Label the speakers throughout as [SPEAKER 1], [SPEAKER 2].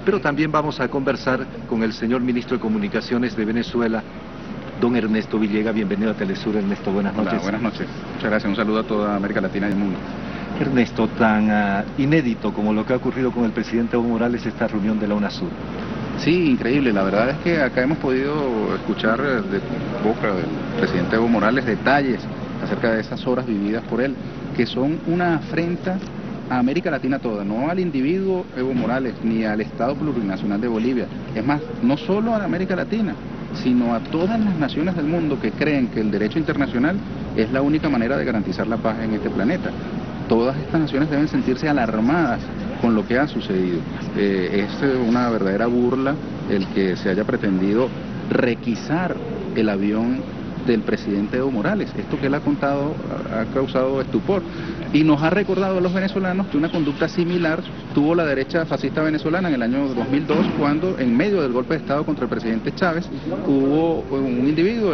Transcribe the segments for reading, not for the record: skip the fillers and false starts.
[SPEAKER 1] pero también vamos a conversar con el señor ministro de Comunicaciones de Venezuela, don Ernesto Villega. Bienvenido a Telesur, Ernesto, buenas noches.
[SPEAKER 2] Hola, buenas noches. Muchas gracias, un saludo a toda América Latina y el mundo.
[SPEAKER 1] Ernesto, tan inédito como lo que ha ocurrido con el presidente Evo Morales, esta reunión de la UNASUR.
[SPEAKER 2] Sí, increíble. La verdad es que acá hemos podido escuchar de boca del presidente Evo Morales detalles acerca de esas horas vividas por él, que son una afrenta a América Latina toda, no al individuo Evo Morales, ni al Estado Plurinacional de Bolivia. Es más, no solo a América Latina, sino a todas las naciones del mundo que creen que el derecho internacional es la única manera de garantizar la paz en este planeta. Todas estas naciones deben sentirse alarmadas con lo que ha sucedido. Es una verdadera burla el que se haya pretendido requisar el avión del presidente Evo Morales. Esto que él ha contado ha causado estupor y nos ha recordado a los venezolanos que una conducta similar tuvo la derecha fascista venezolana en el año 2002, cuando en medio del golpe de Estado contra el presidente Chávez hubo un individuo,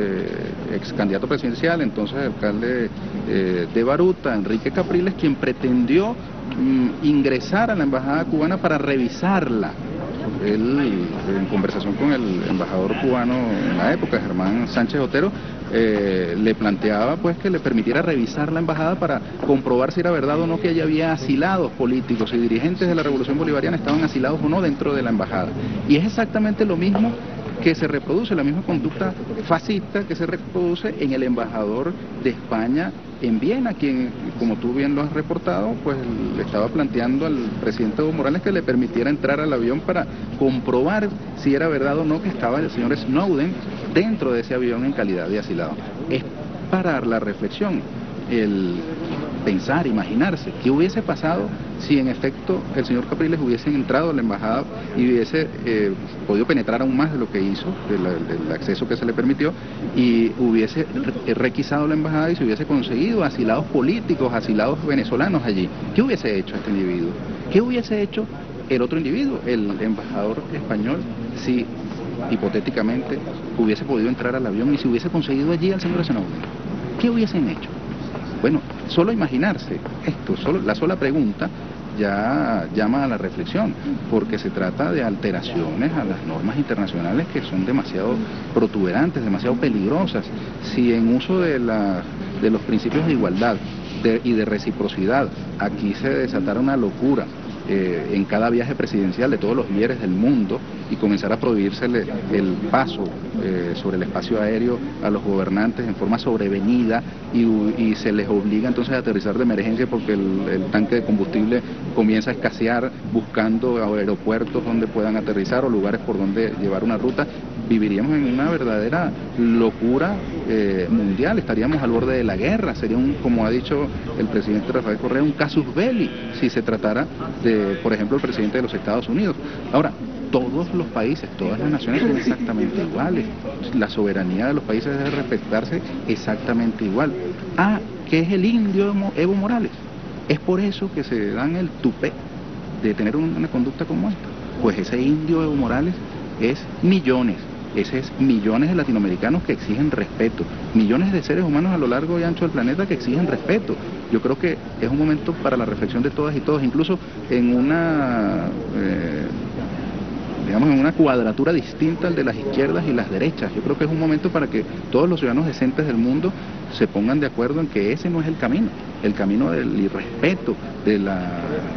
[SPEAKER 2] el ex candidato presidencial, entonces alcalde de Baruta, Enrique Capriles, quien pretendió ingresar a la embajada cubana para revisarla. Él, en conversación con el embajador cubano en la época, Germán Sánchez Otero, le planteaba pues que le permitiera revisar la embajada para comprobar si era verdad o no que allí había asilados políticos y dirigentes de la Revolución Bolivariana estaban asilados o no dentro de la embajada. Y es exactamente lo mismo que se reproduce, la misma conducta fascista que se reproduce en el embajador de España en Viena, quien, como tú bien lo has reportado, pues le estaba planteando al presidente Evo Morales que le permitiera entrar al avión para comprobar si era verdad o no que estaba el señor Snowden dentro de ese avión en calidad de asilado. Es para la reflexión, el pensar, imaginarse, qué hubiese pasado si en efecto el señor Capriles hubiese entrado a la embajada y hubiese podido penetrar aún más de lo que hizo, del acceso que se le permitió, y hubiese requisado la embajada y se hubiese conseguido asilados políticos, asilados venezolanos allí. ¿Qué hubiese hecho este individuo? ¿Qué hubiese hecho el otro individuo, el embajador español, si hipotéticamente hubiese podido entrar al avión y si hubiese conseguido allí al señor Snowden? ¿Qué hubiesen hecho? Bueno, solo imaginarse esto, la sola pregunta ya llama a la reflexión, porque se trata de alteraciones a las normas internacionales que son demasiado protuberantes, demasiado peligrosas. Si en uso de los principios de igualdad y de reciprocidad aquí se desatara una locura en cada viaje presidencial de todos los líderes del mundo y comenzar a prohibírsele el paso sobre el espacio aéreo a los gobernantes en forma sobrevenida y se les obliga entonces a aterrizar de emergencia porque el tanque de combustible comienza a escasear buscando aeropuertos donde puedan aterrizar o lugares por donde llevar una ruta, viviríamos en una verdadera locura mundial, estaríamos al borde de la guerra, sería como ha dicho el presidente Rafael Correa, un casus belli si se tratara de, por ejemplo, el presidente de los Estados Unidos. Ahora, todos los países, todas las naciones son exactamente iguales, la soberanía de los países debe respetarse exactamente igual. ¿Qué es el indio Evo Morales? Es por eso que se dan el tupé de tener una conducta como esta. Pues ese indio Evo Morales es millones. Ese es millones de latinoamericanos que exigen respeto, millones de seres humanos a lo largo y ancho del planeta que exigen respeto. Yo creo que es un momento para la reflexión de todas y todos, incluso en una, digamos, en una cuadratura distinta al de las izquierdas y las derechas. Yo creo que es un momento para que todos los ciudadanos decentes del mundo se pongan de acuerdo en que ese no es el camino del irrespeto, de la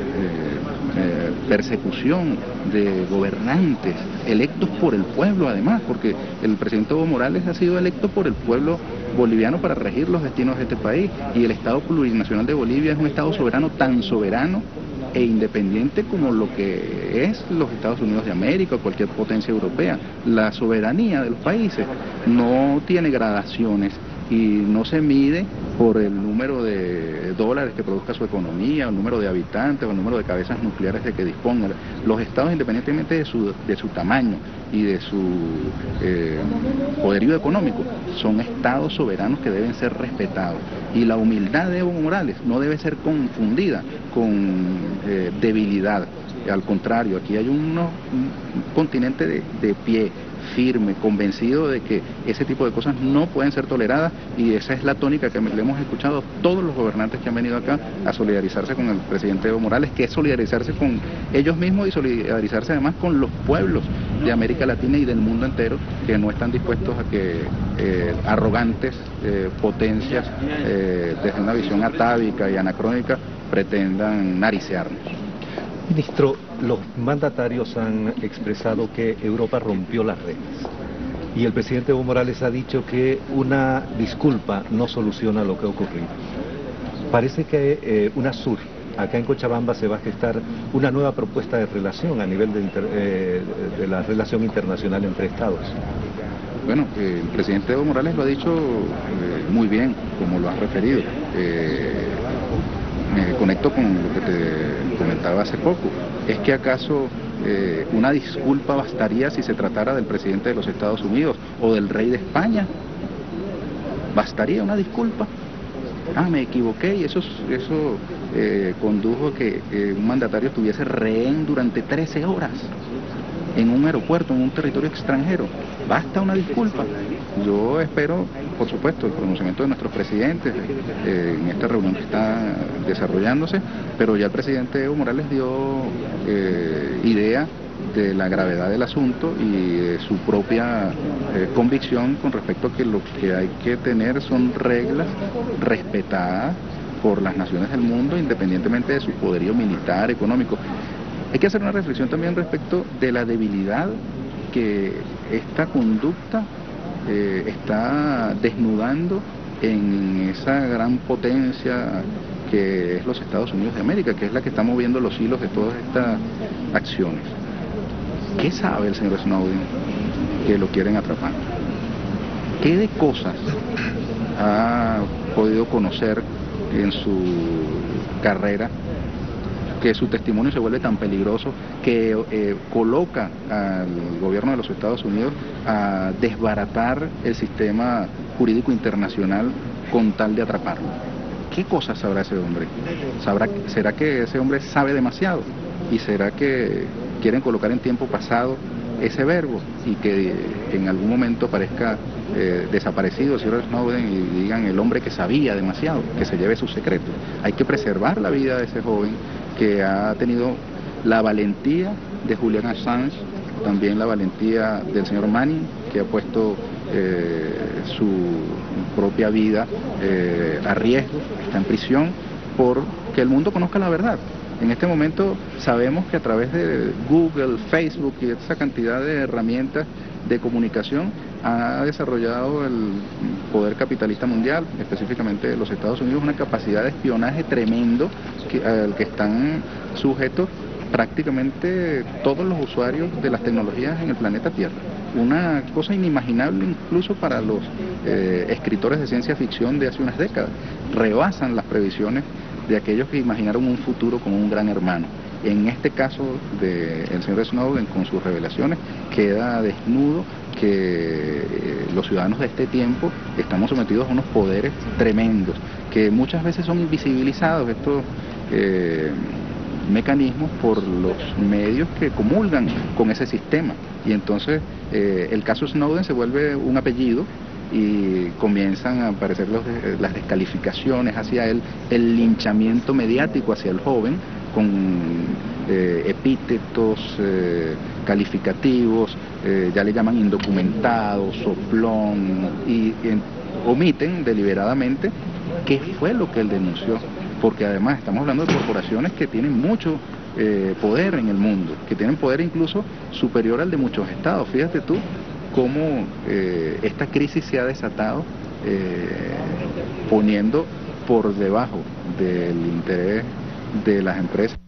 [SPEAKER 2] persecución de gobernantes electos por el pueblo además, porque el presidente Evo Morales ha sido electo por el pueblo boliviano para regir los destinos de este país y el Estado Plurinacional de Bolivia es un Estado soberano, tan soberano e independiente como lo que es los Estados Unidos de América o cualquier potencia europea. La soberanía de los países no tiene gradaciones y no se mide por el número de dólares que produzca su economía, el número de habitantes o el número de cabezas nucleares de que dispongan. Los estados, independientemente de su tamaño y de su poderío económico, son estados soberanos que deben ser respetados. Y la humildad de Evo Morales no debe ser confundida con debilidad. Al contrario, aquí hay un continente de pie, firme, convencido de que ese tipo de cosas no pueden ser toleradas, y esa es la tónica que le hemos escuchado a todos los gobernantes que han venido acá a solidarizarse con el presidente Evo Morales, que es solidarizarse con ellos mismos y solidarizarse además con los pueblos de América Latina y del mundo entero, que no están dispuestos a que arrogantes potencias desde una visión atávica y anacrónica pretendan naricearnos.
[SPEAKER 1] Ministro, los mandatarios han expresado que Europa rompió las reglas y el presidente Evo Morales ha dicho que una disculpa no soluciona lo que ha ocurrido. Parece que UNASUR, acá en Cochabamba, se va a gestar una nueva propuesta de relación a nivel de la relación internacional entre Estados.
[SPEAKER 2] Bueno, el presidente Evo Morales lo ha dicho muy bien, como lo has referido. Me conecto con lo que te comentaba hace poco. ¿Es que acaso una disculpa bastaría si se tratara del presidente de los Estados Unidos o del rey de España? ¿Bastaría una disculpa? Me equivoqué, y eso condujo a que un mandatario estuviese rehén durante 13 horas en un aeropuerto, en un territorio extranjero. ¿Basta una disculpa? Yo espero, por supuesto, el pronunciamiento de nuestros presidentes en esta reunión que está desarrollándose, pero ya el presidente Evo Morales dio idea de la gravedad del asunto y de su propia convicción con respecto a que lo que hay que tener son reglas respetadas por las naciones del mundo, independientemente de su poderío militar, económico. Hay que hacer una reflexión también respecto de la debilidad que esta conducta está desnudando en esa gran potencia que es los Estados Unidos de América, que es la que está moviendo los hilos de todas estas acciones. ¿Qué sabe el señor Snowden que lo quieren atrapar? ¿Qué de cosas ha podido conocer en su carrera que su testimonio se vuelve tan peligroso que coloca al gobierno de los Estados Unidos a desbaratar el sistema jurídico internacional con tal de atraparlo? ¿Qué cosas sabrá ese hombre? ¿Será que ese hombre sabe demasiado? ¿Y será que quieren colocar en tiempo pasado ese verbo y que en algún momento parezca desaparecido el señor Snowden y digan el hombre que sabía demasiado, que se lleve sus secretos? Hay que preservar la vida de ese joven que ha tenido la valentía de Julian Assange, también la valentía del señor Manning, que ha puesto su propia vida a riesgo, está en prisión, por que el mundo conozca la verdad. En este momento sabemos que a través de Google, Facebook y esa cantidad de herramientas de comunicación ha desarrollado el poder capitalista mundial, específicamente los Estados Unidos, una capacidad de espionaje tremendo al que están sujetos prácticamente todos los usuarios de las tecnologías en el planeta Tierra. Una cosa inimaginable incluso para los escritores de ciencia ficción de hace unas décadas. Rebasan las previsiones de aquellos que imaginaron un futuro como un gran hermano. En este caso del señor Snowden, con sus revelaciones, queda desnudo que los ciudadanos de este tiempo estamos sometidos a unos poderes tremendos, que muchas veces son invisibilizados estos mecanismos por los medios que comulgan con ese sistema. Y entonces el caso Snowden se vuelve un apellido y comienzan a aparecer las descalificaciones hacia él, el linchamiento mediático hacia el joven con epítetos calificativos, ya le llaman indocumentado, soplón, y omiten deliberadamente qué fue lo que él denunció, porque además estamos hablando de corporaciones que tienen mucho poder en el mundo, que tienen poder incluso superior al de muchos estados. Fíjate tú cómo esta crisis se ha desatado poniendo por debajo del interés de las empresas.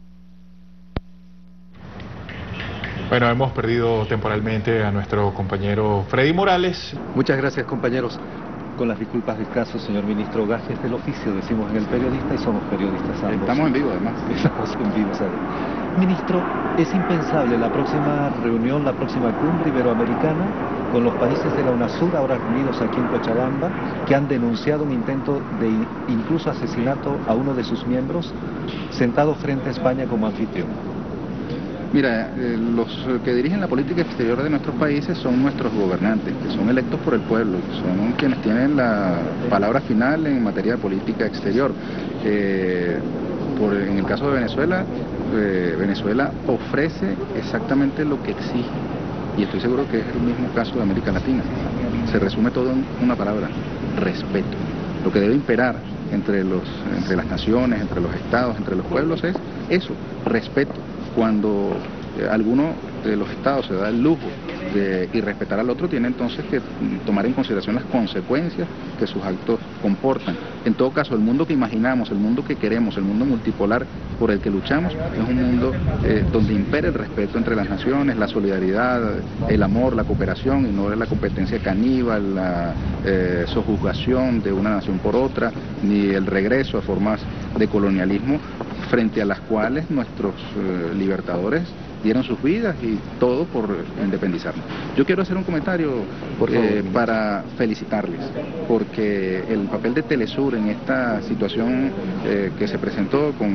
[SPEAKER 3] Bueno, hemos perdido temporalmente a nuestro compañero Freddy Morales.
[SPEAKER 1] Muchas gracias, compañeros. Con las disculpas del caso, señor ministro, gajes del oficio, decimos en el periodista, y somos periodistas ambos.
[SPEAKER 2] Estamos en vivo, además.
[SPEAKER 1] Estamos en vivo, ¿sabes? Ministro, es impensable la próxima reunión, la próxima cumbre iberoamericana con los países de la UNASUR, ahora reunidos aquí en Cochabamba, que han denunciado un intento de incluso asesinato a uno de sus miembros, sentado frente a España como anfitrión.
[SPEAKER 2] Mira, los que dirigen la política exterior de nuestros países son nuestros gobernantes, que son electos por el pueblo, que son quienes tienen la palabra final en materia de política exterior. En el caso de Venezuela, Venezuela ofrece exactamente lo que exige, y estoy seguro que es el mismo caso de América Latina. Se resume todo en una palabra: respeto. Lo que debe imperar entre las naciones, entre los estados, entre los pueblos es eso, respeto. Cuando alguno de los estados se da el lujo de irrespetar al otro, tiene entonces que tomar en consideración las consecuencias que sus actos comportan. En todo caso, el mundo que imaginamos, el mundo que queremos, el mundo multipolar por el que luchamos, es un mundo donde impera el respeto entre las naciones, la solidaridad, el amor, la cooperación, y no la competencia caníbal, la sojuzgación de una nación por otra, ni el regreso a formas de colonialismo frente a las cuales nuestros libertadores dieron sus vidas, y todo por independizarnos. Yo quiero hacer un comentario para felicitarles, porque el papel de Telesur en esta situación que se presentó con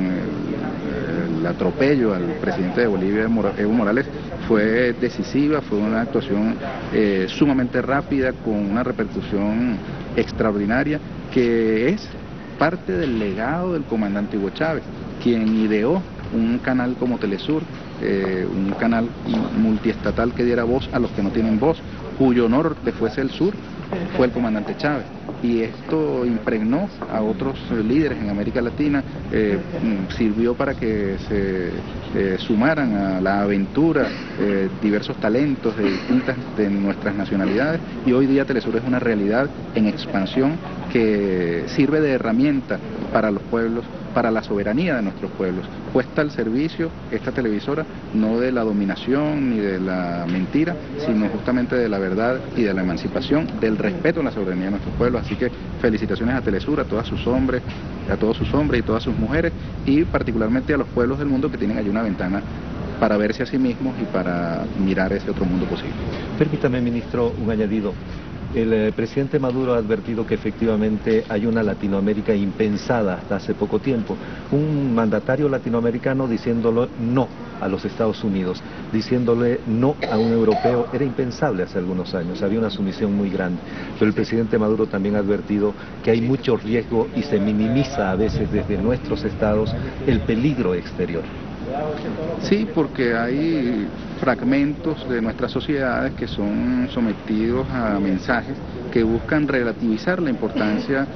[SPEAKER 2] el atropello al presidente de Bolivia, Evo Morales, fue decisiva, fue una actuación sumamente rápida, con una repercusión extraordinaria, que es parte del legado del comandante Hugo Chávez, quien ideó un canal como Telesur, un canal multiestatal que diera voz a los que no tienen voz, cuyo norte fuese el sur, fue el comandante Chávez. Y esto impregnó a otros líderes en América Latina, sirvió para que se sumaran a la aventura diversos talentos de nuestras nacionalidades, y hoy día Telesur es una realidad en expansión que sirve de herramienta para los pueblos, para la soberanía de nuestros pueblos, puesta al servicio, esta televisora, no de la dominación ni de la mentira, sino justamente de la verdad y de la emancipación, del respeto a la soberanía de nuestros pueblos. Así que felicitaciones a Telesur, a todos sus hombres y todas sus mujeres, y particularmente a los pueblos del mundo que tienen allí una ventana para verse a sí mismos y para mirar ese otro mundo posible.
[SPEAKER 1] Permítame, ministro, un añadido. El presidente Maduro ha advertido que efectivamente hay una Latinoamérica impensada hasta hace poco tiempo. Un mandatario latinoamericano diciéndole no a los Estados Unidos, diciéndole no a un europeo, era impensable hace algunos años, había una sumisión muy grande. Pero el presidente Maduro también ha advertido que hay mucho riesgo y se minimiza a veces desde nuestros estados el peligro exterior.
[SPEAKER 2] Sí, porque hay fragmentos de nuestras sociedades que son sometidos a mensajes que buscan relativizar la importancia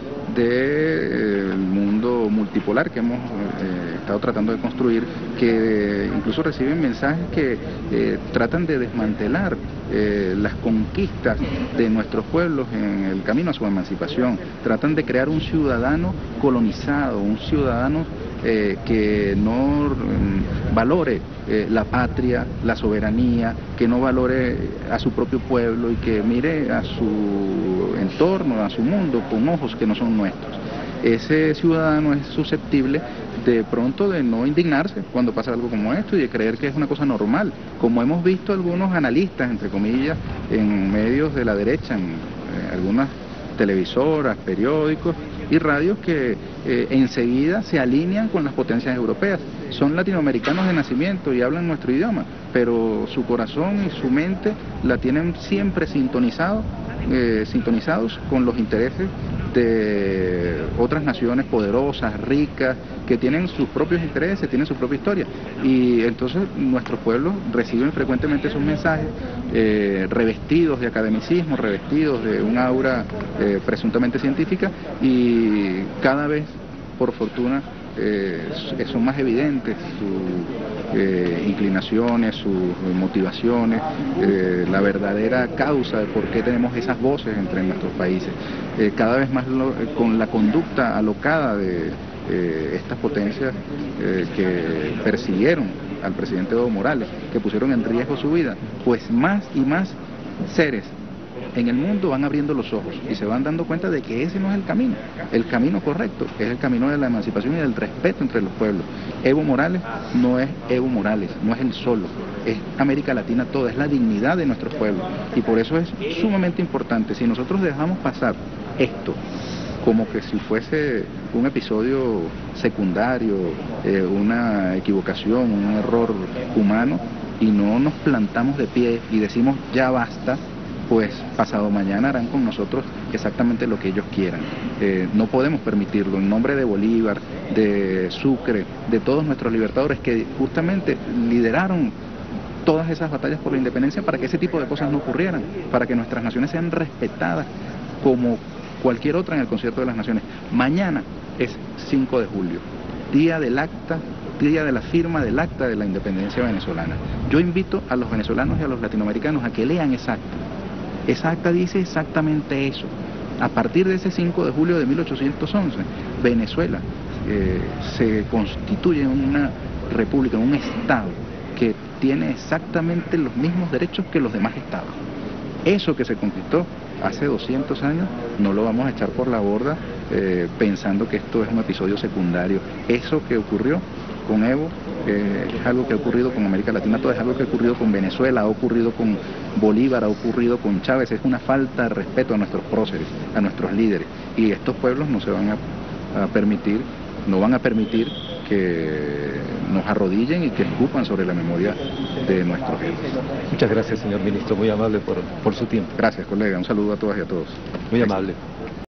[SPEAKER 2] del mundo multipolar que hemos estado tratando de construir, que incluso reciben mensajes que tratan de desmantelar las conquistas de nuestros pueblos en el camino a su emancipación, tratan de crear un ciudadano colonizado, un ciudadano que no valore la patria, la soberanía, que no valore a su propio pueblo y que mire a su entorno, a su mundo con ojos que no son nuestros. Ese ciudadano es susceptible de pronto de no indignarse cuando pasa algo como esto y de creer que es una cosa normal, como hemos visto algunos analistas, entre comillas, en medios de la derecha, en algunas televisoras, periódicos y radios que enseguida se alinean con las potencias europeas. Son latinoamericanos de nacimiento y hablan nuestro idioma, pero su corazón y su mente la tienen siempre sintonizados con los intereses de otras naciones poderosas, ricas, que tienen sus propios intereses, tienen su propia historia. Y entonces nuestros pueblos reciben frecuentemente esos mensajes revestidos de academicismo, revestidos de un aura presuntamente científica, y cada vez, por fortuna, son más evidentes sus inclinaciones, sus motivaciones, la verdadera causa de por qué tenemos esas voces entre nuestros países. Cada vez más con la conducta alocada de estas potencias que persiguieron al presidente Evo Morales, que pusieron en riesgo su vida, pues más y más seres en el mundo van abriendo los ojos y se van dando cuenta de que ese no es el camino correcto, es el camino de la emancipación y del respeto entre los pueblos. Evo Morales no es Evo Morales, no es él solo, es América Latina toda, es la dignidad de nuestros pueblos, y por eso es sumamente importante, si nosotros dejamos pasar esto como que si fuese un episodio secundario, una equivocación, un error humano, y no nos plantamos de pie y decimos ya basta, pues pasado mañana harán con nosotros exactamente lo que ellos quieran. No podemos permitirlo. En nombre de Bolívar, de Sucre, de todos nuestros libertadores que justamente lideraron todas esas batallas por la independencia para que ese tipo de cosas no ocurrieran, para que nuestras naciones sean respetadas como cualquier otra en el Concierto de las Naciones. Mañana es 5 de julio, día del acta, día de la firma del acta de la independencia venezolana. Yo invito a los venezolanos y a los latinoamericanos a que lean esa acta. Esa acta dice exactamente eso. A partir de ese 5 de julio de 1811, Venezuela se constituye en una república, en un estado que tiene exactamente los mismos derechos que los demás estados. Eso que se conquistó hace 200 años no lo vamos a echar por la borda pensando que esto es un episodio secundario. Eso que ocurrió con Evo es algo que ha ocurrido con América Latina, todo es algo que ha ocurrido con Venezuela, ha ocurrido con Bolívar, ha ocurrido con Chávez. Es una falta de respeto a nuestros próceres, a nuestros líderes, y estos pueblos no se van a permitir, no van a permitir que nos arrodillen y que escupan sobre la memoria de nuestros héroes.
[SPEAKER 1] Muchas gracias, señor ministro, muy amable por su tiempo.
[SPEAKER 2] Gracias, colega, un saludo a todas y a todos.
[SPEAKER 1] Muy amable.